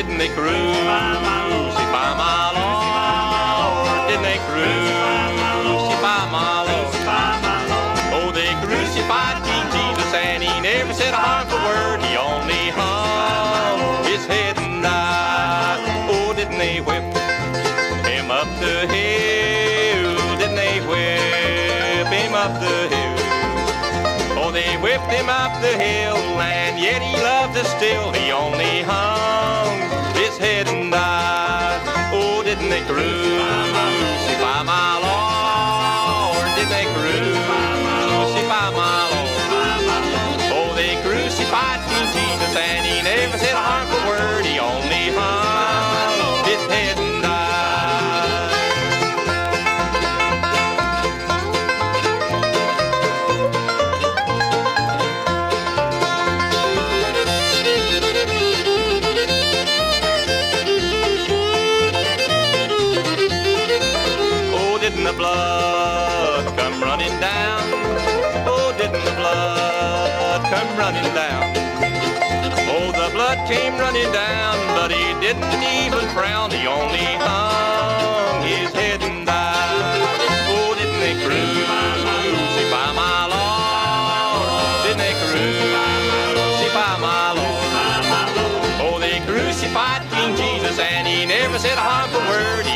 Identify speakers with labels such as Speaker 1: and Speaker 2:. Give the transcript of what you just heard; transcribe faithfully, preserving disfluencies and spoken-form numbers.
Speaker 1: didn't they crucify my Lord? Didn't they crucify my Lord? Oh, they crucified King Jesus, and he never said a harmful word. He only hung his head and died. Oh, didn't they whip him up the hill? Didn't they whip him up the hill? Oh, they whipped him up the hill, and yet he loved us still. He only hung his head and died. Oh, didn't they crucify my Lord? Didn't they crucify my Lord? Oh, they crucified King Jesus, and he never said a harmful word. He only hung his head and died. Didn't the blood come running down? Oh, didn't the blood come running down? Oh, the blood came running down, but he didn't even frown. He only hung his head and died. Oh, didn't they crucify my Lord? Didn't they crucify my Lord? Oh, they crucified King Jesus, and he never said a harmful word.